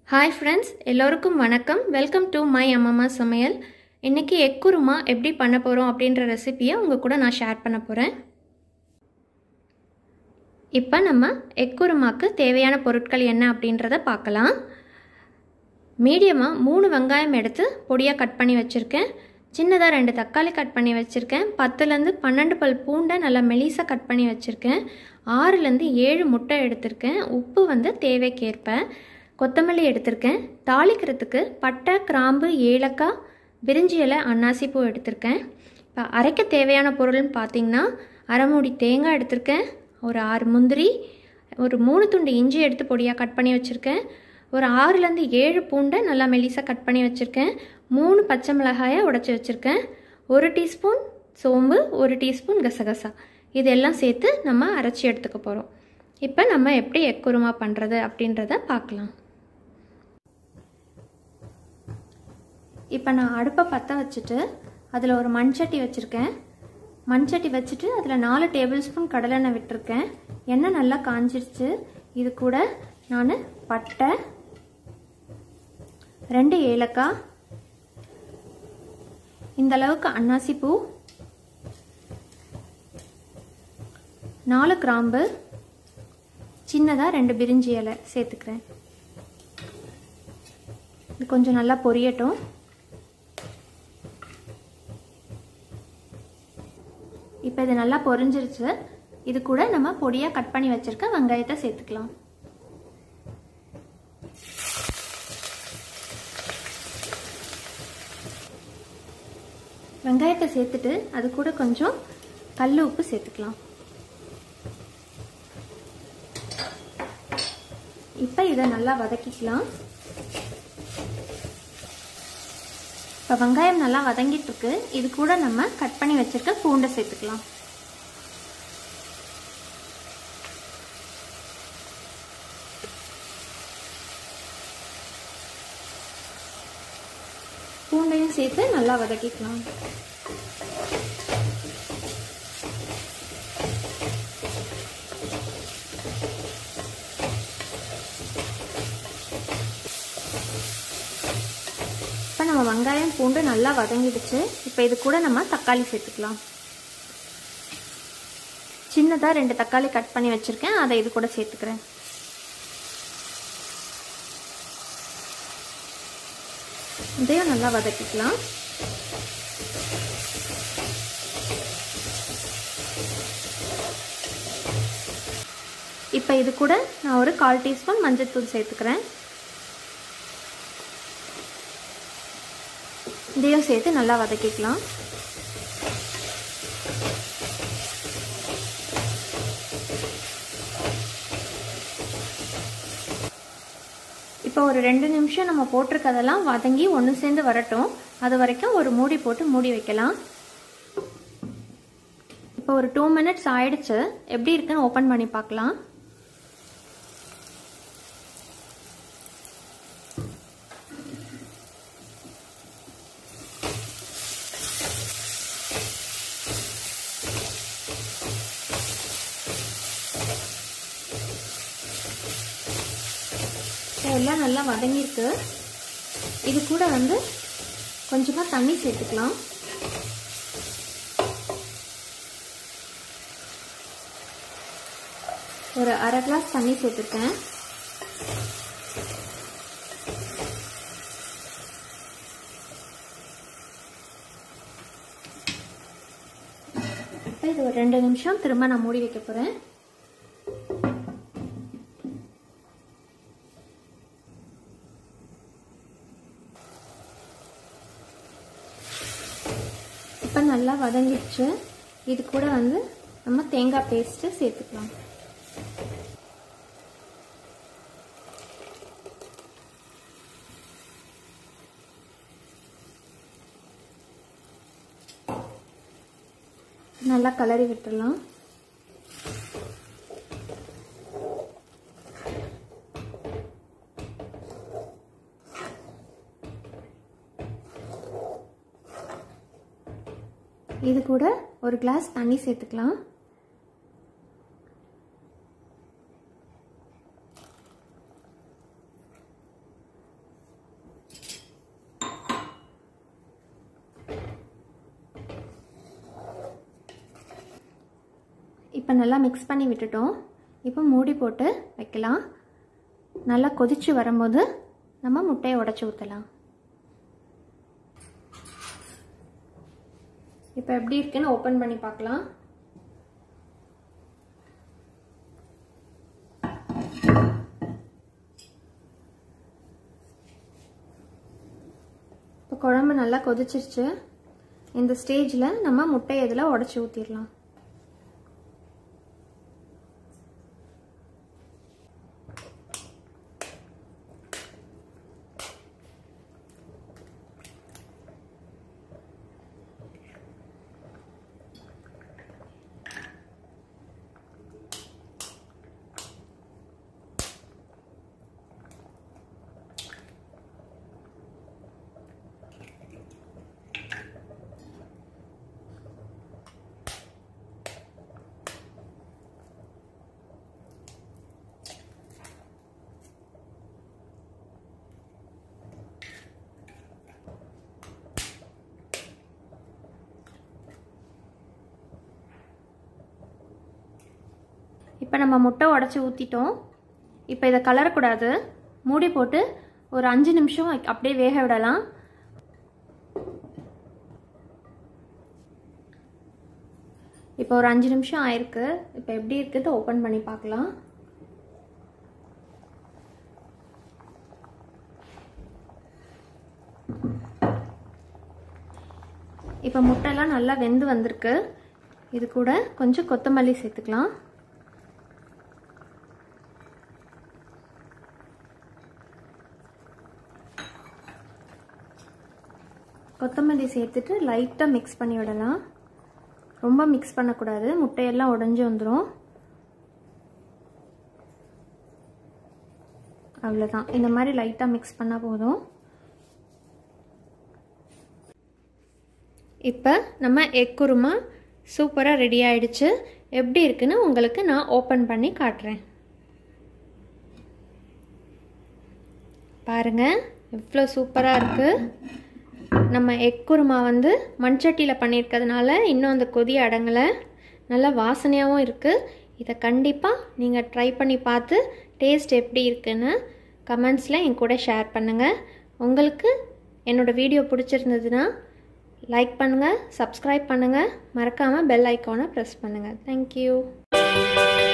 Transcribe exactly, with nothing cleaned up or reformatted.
Hi friends எல்லோருக்கும் வணக்கம் welcome to my அம்மம்மா சமையல் இன்னைக்கு எக் குருமா எப்படி பண்ண போறோம் அப்படிங்கற ரெசிபியை உங்க கூட நான் ஷேர் பண்ண போறேன் இப்போ நம்ம எக் குருமாக்கு தேவையான பொருட்கள் என்ன அப்படிங்கறத பார்க்கலாம் மீடியமா மூணு வெங்காயம் எடுத்து பொடியா கட் பண்ணி வச்சிருக்கேன் சின்னதா ரெண்டு தக்காளி கட் பண்ணி வச்சிருக்கேன் பத்து ல இருந்து பன்னிரண்டு பல் பூண்டை நல்லா மெலிசா கட் பண்ணி வச்சிருக்கேன் ஆறு ல இருந்து ஏழு முட்டை எடுத்துர்க்கேன் உப்பு வந்து தேவைக்கேற்ப கொத்தமல்லி எடுத்துர்க்கேன் தாளிக்கிறதுக்கு பட்டை கிராம்பு ஏலக்காய் பிரிஞ்சி இலை அன்னாசி பூ எடுத்துர்க்கேன் இப்போ அரைக்க தேவையான பொருள்னு பாத்தீங்கன்னா அரை மூடி தேங்காய் எடுத்துர்க்கேன் ஒரு ஆறு முந்திரி ஒரு மூணு துண்டு இஞ்சி எடுத்து பொடியா கட் பண்ணி வச்சிருக்கேன் ஒரு ஆறு ல இருந்து ஏழு பூண்டை நல்லா மெலிசா கட் பண்ணி வச்சிருக்கேன் மூணு பச்சை மிளகாயை உடைச்சு வச்சிருக்கேன் ஒரு டீஸ்பூன் சோம்பு ஒரு டீஸ்பூன் கசகசா இதெல்லாம் சேர்த்து நம்ம அரைச்சி எடுத்துக்க போறோம் இப்போ நம்ம எப்படி எக் குருமா பண்றது அப்படின்றத பார்க்கலாம் இப்போ நான் அடுப்பை பற்ற வச்சுட்டு அதில் ஒரு மண்சட்டி வச்சுருக்கேன் மண்சட்டி வச்சுட்டு அதில் நாலு டேபிள் ஸ்பூன் கடலெண்ணெய் விட்டுருக்கேன் எண்ணெய் நல்லா காஞ்சிருச்சு இது கூட நான் பட்டை ரெண்டு ஏலக்காய் இந்த அளவுக்கு அன்னாசி பூ நாலு கிராம்பு சின்னதாக ரெண்டு பிரிஞ்சி இலை சேர்த்துக்கிறேன் இது கொஞ்சம் நல்லா பொரியட்டும் இப்போ இது நல்லா பொரிஞ்சிருச்சு இது கூட நம்ம பொடியா கட் பண்ணி வச்சிருக்க வெங்காயத்தை சேர்த்துக்கலாம் வெங்காயத்தை சேர்த்துட்டு அது கூட கொஞ்சம் கல் உப்பு சேர்த்துக்கலாம் இப்போ இதை நல்லா வதக்கிக்கலாம் இப்போ வெங்காயம் நல்லா வதங்கிட்டு இருக்கு இது கூட நம்ம கட் பண்ணி வச்சிருக்க பூண்டை சேர்த்துக்கலாம் பூண்டையும் சேர்த்து நல்லா வதக்கிக்கலாம் இப்போ நம்ம வெங்காயம் பூண்டு நல்லா வதங்கிடுச்சு இப்போ இது கூட நம்ம தக்காளி சேர்த்துக்கலாம் சின்னதாக ரெண்டு தக்காளி கட் பண்ணி வச்சிருக்கேன் அதை இது கூட சேர்த்துக்கிறேன் இதையும் நல்லா வதக்கிக்கலாம் இப்போ இது கூட நான் ஒரு கால் டீஸ்பூன் மஞ்சள் தூள் சேர்த்துக்கிறேன் இதையும் சேர்த்து நல்லா வதக்கிக்கலாம் இப்போ ஒரு ரெண்டு நிமிஷம் நம்ம போட்டிருக்கதெல்லாம் வதங்கி ஒன்று சேர்ந்து வரட்டும் அது வரைக்கும் ஒரு மூடி போட்டு மூடி வைக்கலாம் இப்போ ஒரு டூ மினிட்ஸ் ஆயிடுச்சு எப்படி இருக்குன்னு ஓப்பன் பண்ணி பார்க்கலாம் எல்லாம் நல்லா வதங்கிருக்கு இது கூட வந்து கொஞ்சமா தண்ணி சேர்த்துக்கலாம் ஒரு அரை கிளாஸ் தண்ணி சேர்த்துருக்கேன் இப்போ இது ஒரு ரெண்டு நிமிஷம் திரும்ப நான் மூடி வைக்க போறேன் இப்போ நல்லா வதங்கிடுச்சு இது கூட வந்து நம்ம தேங்காய் பேஸ்ட் சேர்த்துக்கலாம் நல்லா கலரி விட்டுறலாம் இது கூட ஒரு கிளாஸ் தண்ணி சேர்த்துக்கலாம் இப்போ நல்லா மிக்ஸ் பண்ணி விட்டுட்டோம். இப்போ மூடி போட்டு வைக்கலாம். நல்லா கொதிச்சு வரும்போது நம்ம முட்டையை உடைச்சு ஊற்றலாம். இப்போ எப்படி இருக்குன்னு ஓப்பன் பண்ணி பார்க்கலாம். இப்போ குழம்பு நல்லா கொதிச்சிருச்சு. இந்த ஸ்டேஜில் நம்ம முட்டையை இதில் உடைச்சி ஊற்றிடலாம். இப்போ நம்ம முட்டை உடைச்சி ஊற்றிட்டோம். இப்போ இதை கலரக்கூடாது. மூடி போட்டு ஒரு அஞ்சு நிமிஷம் அப்படியே வேக விடலாம். இப்போ ஒரு அஞ்சு நிமிஷம் ஆயிருக்கு. இப்போ எப்படி இருக்குது ஓப்பன் பண்ணி பார்க்கலாம். இப்போ முட்டைலாம் நல்லா வெந்து வந்திருக்கு. இது கூட கொஞ்சம் கொத்தமல்லி சேர்த்துக்கலாம். கொத்தமல்லி சேர்த்துட்டு லைட்டாக மிக்ஸ் பண்ணி விடலாம். ரொம்ப மிக்ஸ் பண்ணக்கூடாது, முட்டையெல்லாம் உடைஞ்சு வந்துடும். அவ்வளோதான், இந்த மாதிரி லைட்டாக மிக்ஸ் பண்ணால் போதும். இப்போ நம்ம எக் குருமா சூப்பராக ரெடி ஆயிடுச்சு. எப்படி இருக்குன்னு உங்களுக்கு நான் ஓப்பன் பண்ணி காட்டுறேன். பாருங்கள், எவ்வளோ சூப்பராக இருக்குது. நம்ம எக் குருமா வந்து மண்சட்டியில் பண்ணியிருக்கிறதுனால இன்னும் அந்த கொதி அடங்கலை, நல்லா வாசனையாகவும் இருக்குது. இதை கண்டிப்பாக நீங்கள் ட்ரை பண்ணி பார்த்து டேஸ்ட் எப்படி இருக்குன்னு கமெண்ட்ஸில் என் கூட ஷேர் பண்ணுங்கள். உங்களுக்கு என்னோடய வீடியோ பிடிச்சிருந்ததுன்னா லைக் பண்ணுங்கள், சப்ஸ்கிரைப் பண்ணுங்கள், மறக்காமல் பெல் ஐக்கானை ப்ரெஸ் பண்ணுங்கள். தேங்க்யூ.